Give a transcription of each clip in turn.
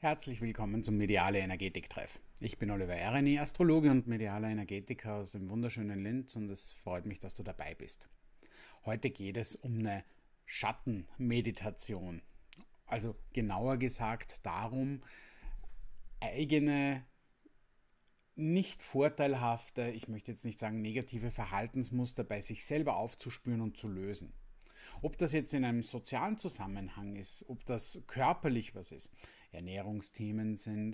Herzlich willkommen zum Mediale Energetik-Treff. Ich bin Oliver Ereni, Astrologe und medialer Energetiker aus dem wunderschönen Linz und es freut mich, dass du dabei bist. Heute geht es um eine Schattenmeditation. Also genauer gesagt darum, eigene, nicht vorteilhafte, ich möchte jetzt nicht sagen negative Verhaltensmuster bei sich selber aufzuspüren und zu lösen. Ob das jetzt in einem sozialen Zusammenhang ist, ob das körperlich was ist, Ernährungsthemen sind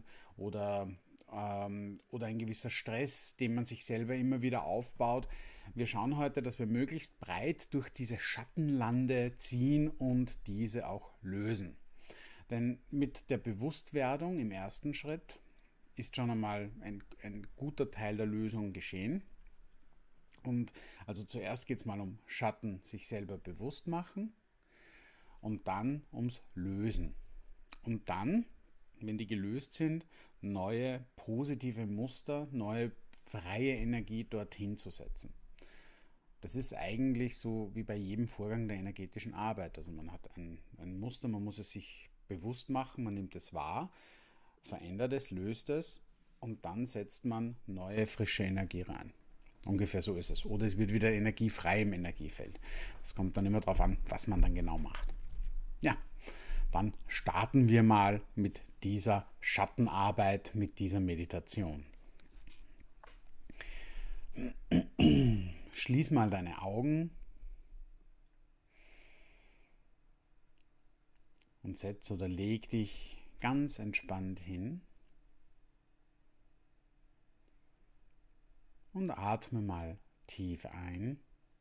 oder ein gewisser Stress, den man sich selber immer wieder aufbaut. Wir schauen heute, dass wir möglichst breit durch diese Schattenlande ziehen und diese auch lösen. Denn mit der Bewusstwerdung im ersten Schritt ist schon einmal ein guter Teil der Lösung geschehen. Und also zuerst geht es mal um Schatten, sich selber bewusst machen und dann ums Lösen. Und dann, wenn die gelöst sind, neue positive Muster, neue freie Energie dorthin zu setzen. Das ist eigentlich so wie bei jedem Vorgang der energetischen Arbeit. Also man hat ein Muster, man muss es sich bewusst machen, man nimmt es wahr, verändert es, löst es und dann setzt man neue frische Energie rein. Ungefähr so ist es. Oder es wird wieder energiefrei im Energiefeld. Es kommt dann immer darauf an, was man dann genau macht. Ja, dann starten wir mal mit dieser Schattenarbeit, mit dieser Meditation. Schließ mal deine Augen und setz oder leg dich ganz entspannt hin. Und atme mal tief ein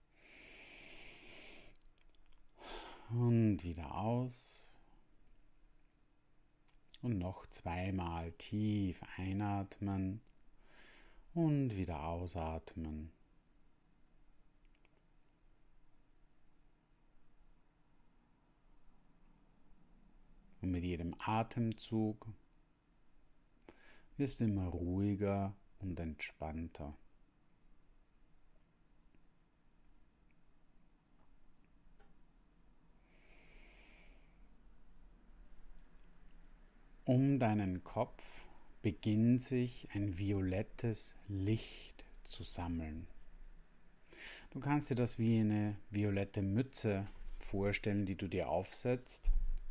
und wieder aus und noch zweimal tief einatmen und wieder ausatmen. Und mit jedem Atemzug wirst du immer ruhiger und entspannter. Um deinen Kopf beginnt sich ein violettes Licht zu sammeln. Du kannst dir das wie eine violette Mütze vorstellen, die du dir aufsetzt.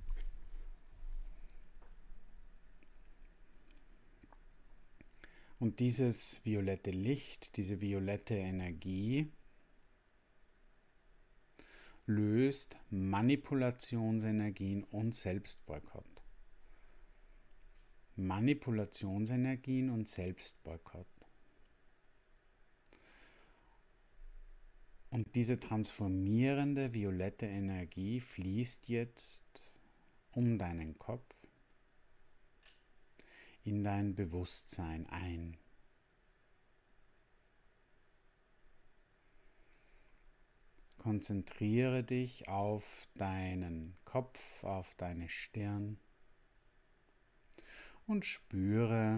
Und dieses violette Licht, diese violette Energie löst Manipulationsenergien und Selbstboykott. Manipulationsenergien und Selbstboykott. Und diese transformierende violette Energie fließt jetzt um deinen Kopf in dein Bewusstsein ein. Konzentriere dich auf deinen Kopf, auf deine Stirn. Und spüre,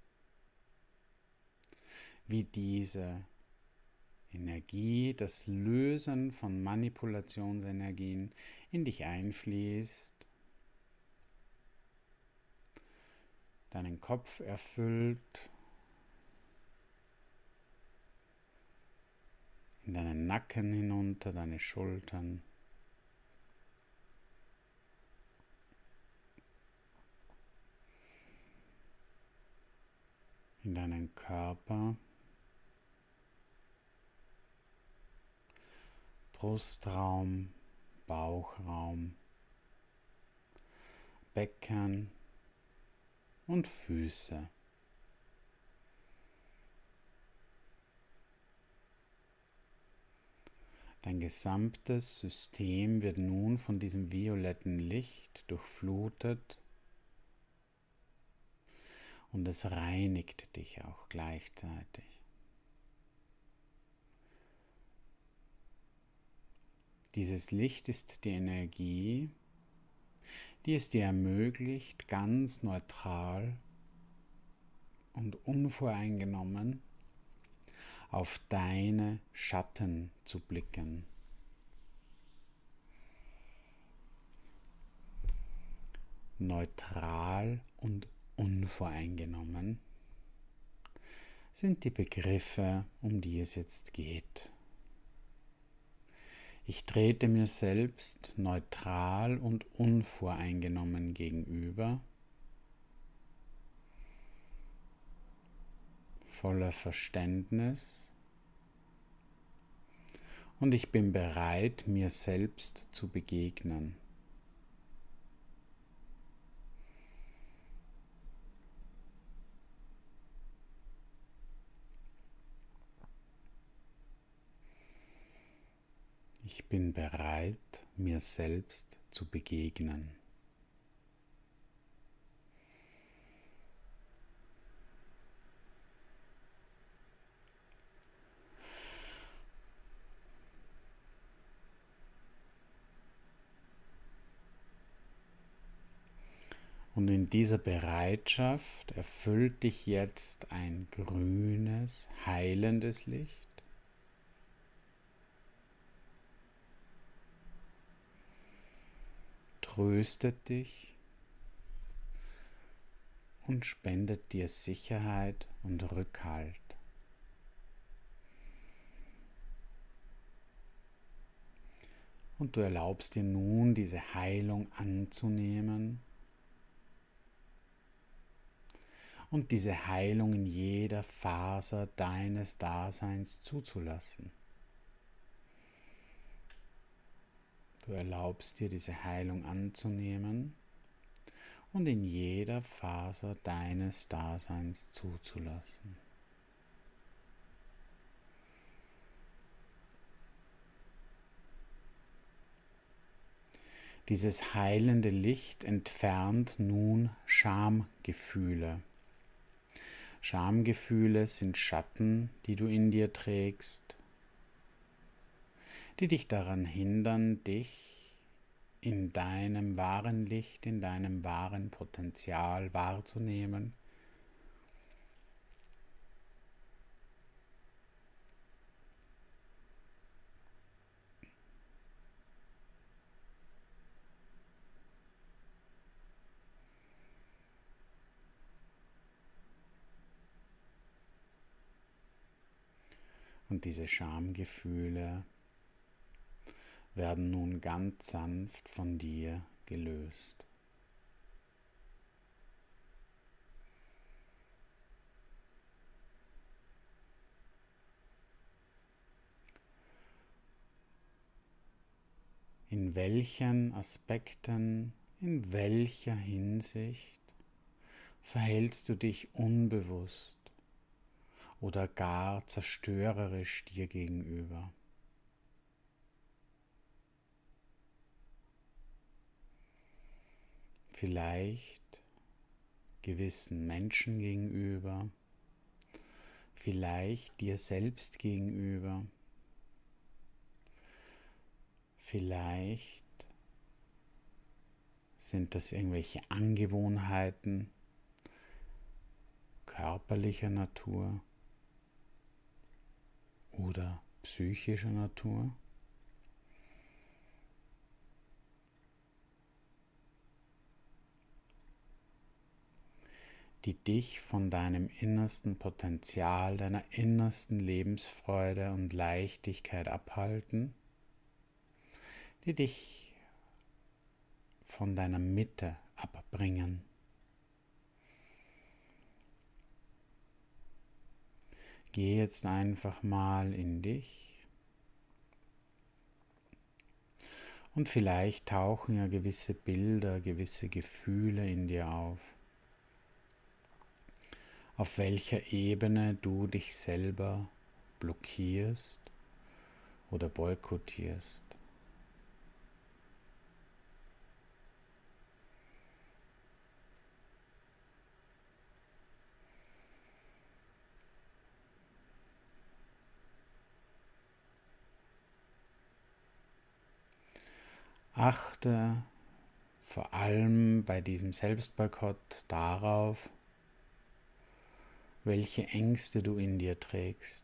wie diese Energie, das Lösen von Manipulationsenergien in dich einfließt, deinen Kopf erfüllt, in deinen Nacken hinunter, deine Schultern. In deinen Körper, Brustraum, Bauchraum, Becken und Füße. Dein gesamtes System wird nun von diesem violetten Licht durchflutet. Und es reinigt dich auch gleichzeitig. Dieses Licht ist die Energie, die es dir ermöglicht, ganz neutral und unvoreingenommen auf deine Schatten zu blicken. Neutral und unvoreingenommen sind die Begriffe, um die es jetzt geht. Ich trete mir selbst neutral und unvoreingenommen gegenüber, voller Verständnis, und ich bin bereit, mir selbst zu begegnen. Ich bin bereit, mir selbst zu begegnen. Und in dieser Bereitschaft erfüllt dich jetzt ein grünes, heilendes Licht. Tröstet dich und spendet dir Sicherheit und Rückhalt. Und du erlaubst dir nun, diese Heilung anzunehmen und diese Heilung in jeder Faser deines Daseins zuzulassen. Du erlaubst dir, diese Heilung anzunehmen und in jeder Faser deines Daseins zuzulassen. Dieses heilende Licht entfernt nun Schamgefühle. Schamgefühle sind Schatten, die du in dir trägst, die dich daran hindern, dich in deinem wahren Licht, in deinem wahren Potenzial wahrzunehmen und diese Schamgefühle werden nun ganz sanft von dir gelöst. In welchen Aspekten, in welcher Hinsicht verhältst du dich unbewusst oder gar zerstörerisch dir gegenüber? Vielleicht gewissen Menschen gegenüber, vielleicht dir selbst gegenüber, vielleicht sind das irgendwelche Angewohnheiten körperlicher Natur oder psychischer Natur. Die dich von deinem innersten Potenzial, deiner innersten Lebensfreude und Leichtigkeit abhalten, die dich von deiner Mitte abbringen. Geh jetzt einfach mal in dich und vielleicht tauchen ja gewisse Bilder, gewisse Gefühle in dir auf welcher Ebene du dich selber blockierst oder boykottierst. Achte vor allem bei diesem Selbstboykott darauf, welche Ängste du in dir trägst.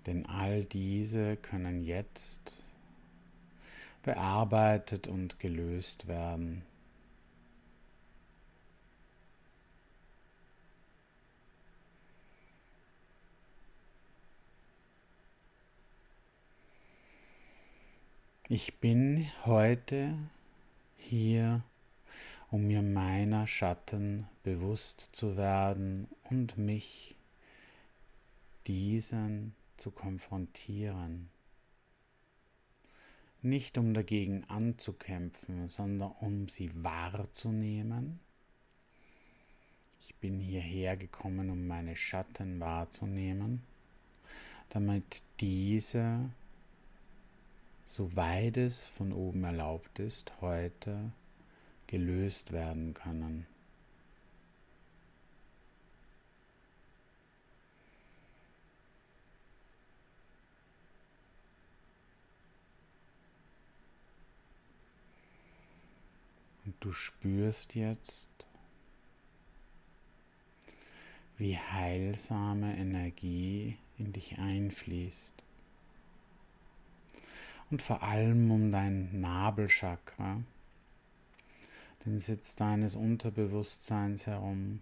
Denn all diese können jetzt bearbeitet und gelöst werden. Ich bin heute hier, um mir meiner Schatten bewusst zu werden und mich diesen zu konfrontieren. Nicht um dagegen anzukämpfen, sondern um sie wahrzunehmen. Ich bin hierher gekommen, um meine Schatten wahrzunehmen, damit diese, soweit es von oben erlaubt ist, heute gelöst werden können. Und du spürst jetzt, wie heilsame Energie in dich einfließt. Und vor allem um dein Nabelchakra, den Sitz deines Unterbewusstseins herum,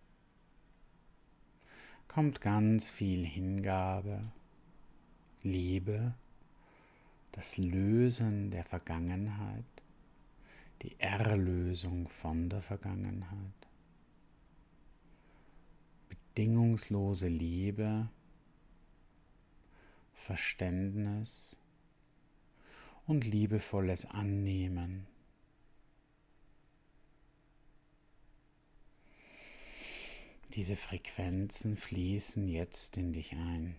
kommt ganz viel Hingabe, Liebe, das Lösen der Vergangenheit, die Erlösung von der Vergangenheit, bedingungslose Liebe, Verständnis und liebevolles Annehmen. Diese Frequenzen fließen jetzt in dich ein.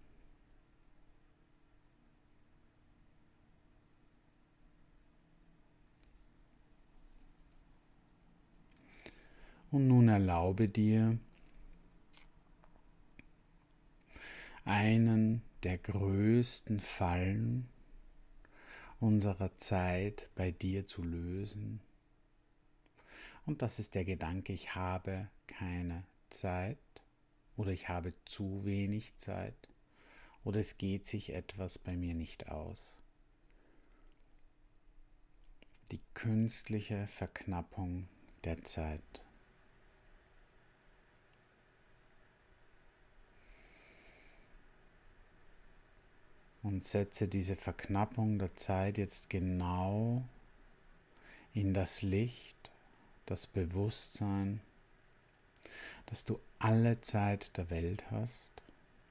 Und nun erlaube dir, einen der größten Fallen unserer Zeit bei dir zu lösen. Und das ist der Gedanke, ich habe keine Zeit oder ich habe zu wenig Zeit oder es geht sich etwas bei mir nicht aus. Die künstliche Verknappung der Zeit. Und setze diese Verknappung der Zeit jetzt genau in das Licht, das Bewusstsein, dass du alle Zeit der Welt hast.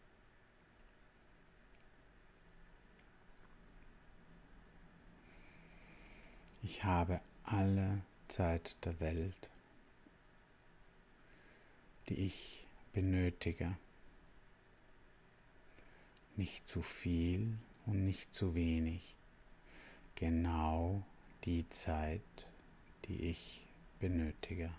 Ich habe alle Zeit der Welt, die ich benötige. Nicht zu viel und nicht zu wenig. Genau die Zeit, die ich benötige.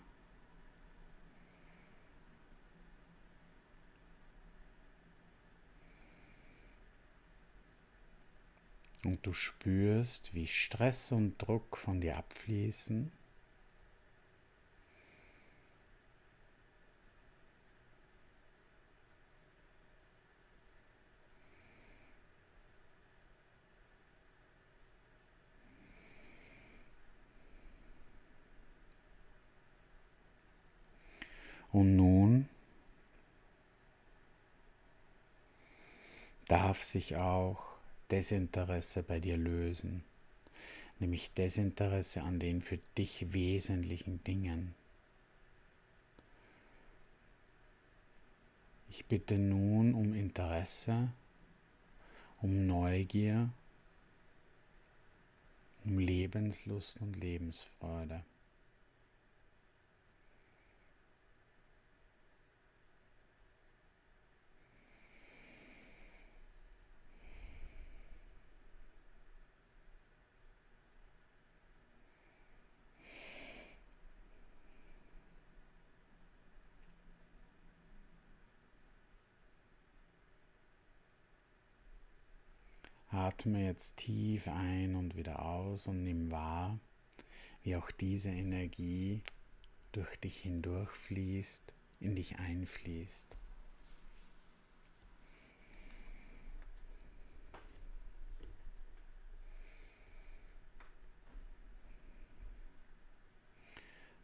Und du spürst, wie Stress und Druck von dir abfließen. Und nun darf sich auch Desinteresse bei dir lösen, nämlich Desinteresse an den für dich wesentlichen Dingen. Ich bitte nun um Interesse, um Neugier, um Lebenslust und Lebensfreude. Atme jetzt tief ein und wieder aus und nimm wahr, wie auch diese Energie durch dich hindurchfließt, in dich einfließt.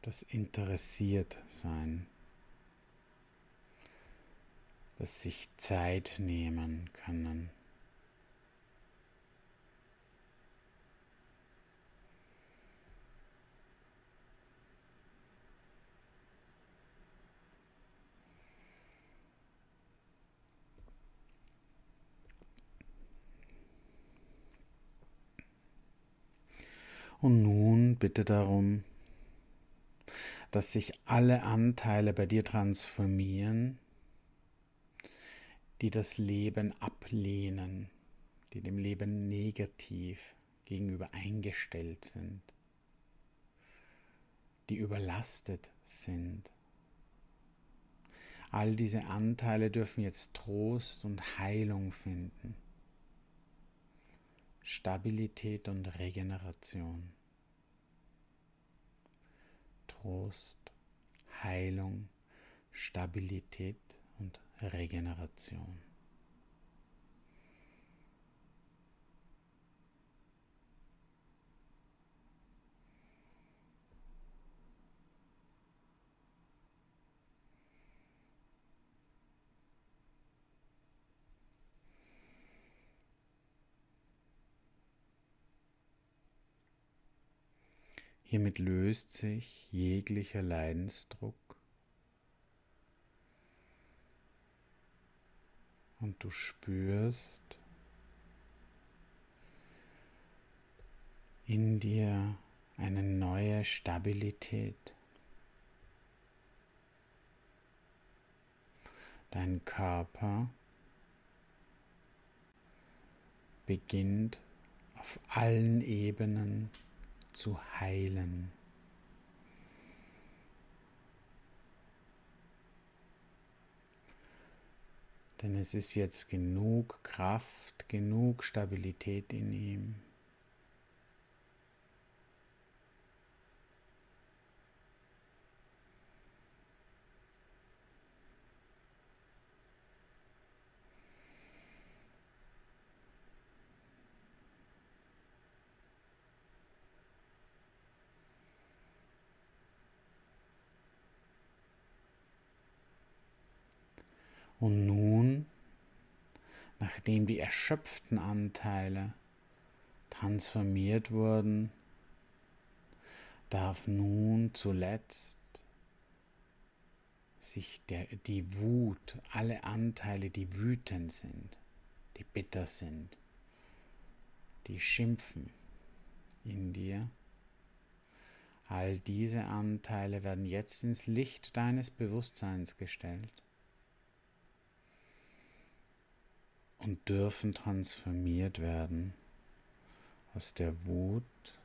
das Interessiertsein, das sich Zeit nehmen können. Und nun bitte darum, dass sich alle Anteile bei dir transformieren, die das Leben ablehnen, die dem Leben negativ gegenüber eingestellt sind, die überlastet sind. All diese Anteile dürfen jetzt Trost und Heilung finden, Stabilität und Regeneration. Trost, Heilung, Stabilität und Regeneration. Hiermit löst sich jeglicher Leidensdruck und du spürst in dir eine neue Stabilität. Dein Körper beginnt auf allen Ebenen zu heilen. Denn es ist jetzt genug Kraft, genug Stabilität in ihm. Und nun, nachdem die erschöpften Anteile transformiert wurden, darf nun zuletzt sich die Wut, alle Anteile, die wütend sind, die bitter sind, die schimpfen in dir, all diese Anteile werden jetzt ins Licht deines Bewusstseins gestellt und dürfen transformiert werden aus der Wut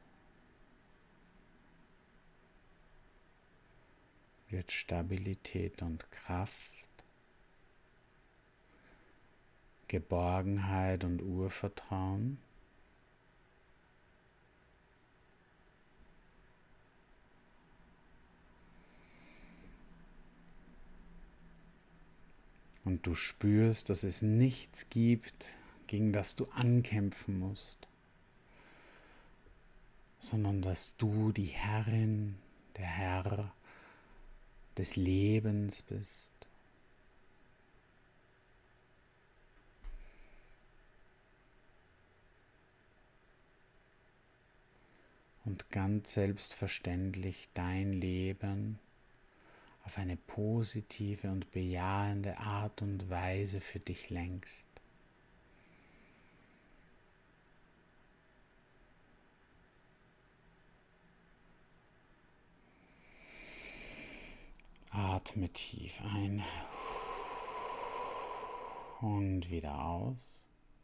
wird Stabilität und Kraft, Geborgenheit und Urvertrauen. Und du spürst, dass es nichts gibt, gegen das du ankämpfen musst, sondern dass du die Herrin, der Herr des Lebens bist. Und ganz selbstverständlich dein Leben auf eine positive und bejahende Art und Weise für dich lenkst. Atme tief ein und wieder aus.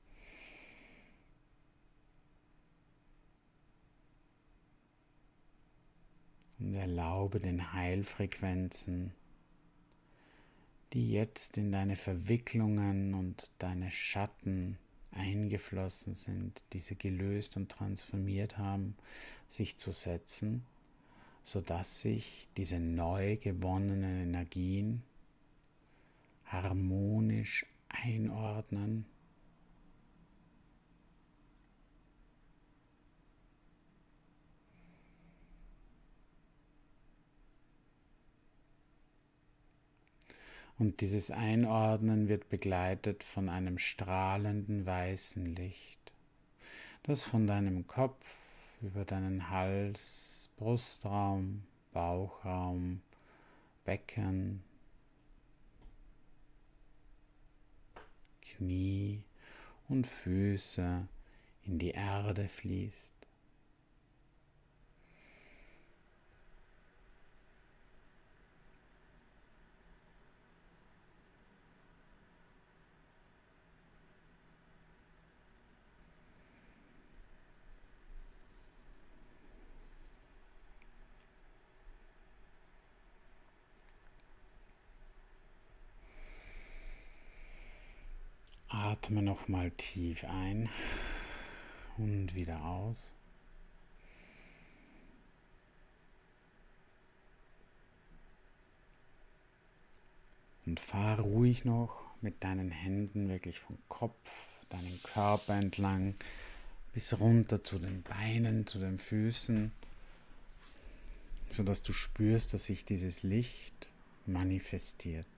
Und erlaube den Heilfrequenzen, die jetzt in deine Verwicklungen und deine Schatten eingeflossen sind, diese gelöst und transformiert haben, sich zu setzen, sodass sich diese neu gewonnenen Energien harmonisch einordnen Und dieses Einordnen wird begleitet von einem strahlenden weißen Licht, das von deinem Kopf über deinen Hals, Brustraum, Bauchraum, Becken, Knie und Füße in die Erde fließt. Atme nochmal tief ein und wieder aus. Und fahr ruhig noch mit deinen Händen wirklich vom Kopf, deinen Körper entlang bis runter zu den Beinen, zu den Füßen, sodass du spürst, dass sich dieses Licht manifestiert.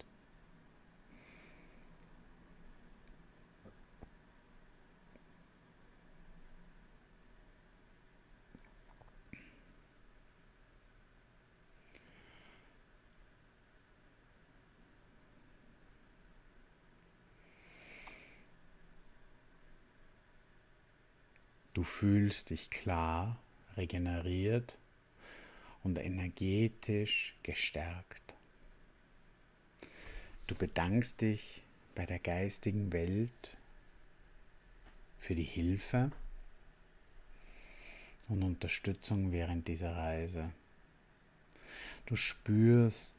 Du fühlst dich klar, regeneriert und energetisch gestärkt. Du bedankst dich bei der geistigen Welt für die Hilfe und Unterstützung während dieser Reise. Du spürst,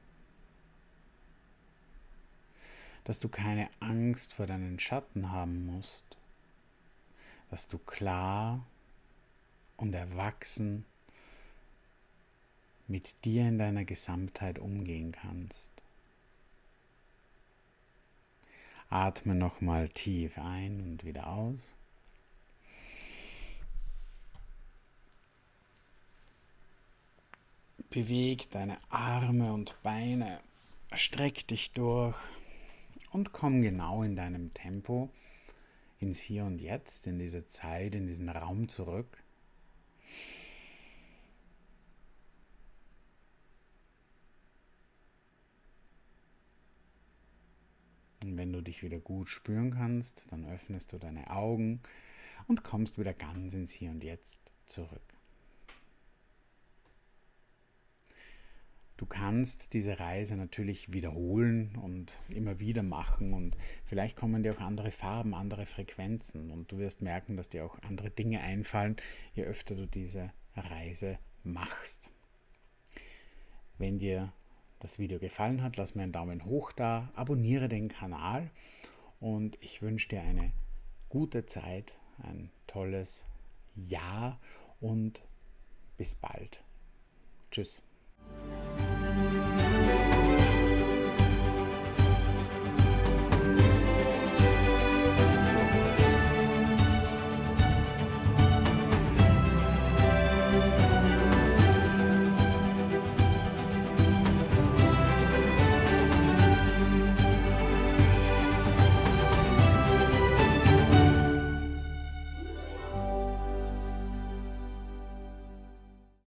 dass du keine Angst vor deinen Schatten haben musst, dass du klar und erwachsen mit dir in deiner Gesamtheit umgehen kannst. Atme nochmal tief ein und wieder aus. Beweg deine Arme und Beine, streck dich durch und komm genau in deinem Tempo ins Hier und Jetzt, in diese Zeit, in diesen Raum zurück. Und wenn du dich wieder gut spüren kannst, dann öffnest du deine Augen und kommst wieder ganz ins Hier und Jetzt zurück. Du kannst diese Reise natürlich wiederholen und immer wieder machen und vielleicht kommen dir auch andere Farben, andere Frequenzen und du wirst merken, dass dir auch andere Dinge einfallen, je öfter du diese Reise machst. Wenn dir das Video gefallen hat, lass mir einen Daumen hoch da, abonniere den Kanal und ich wünsche dir eine gute Zeit, ein tolles Jahr und bis bald. Tschüss.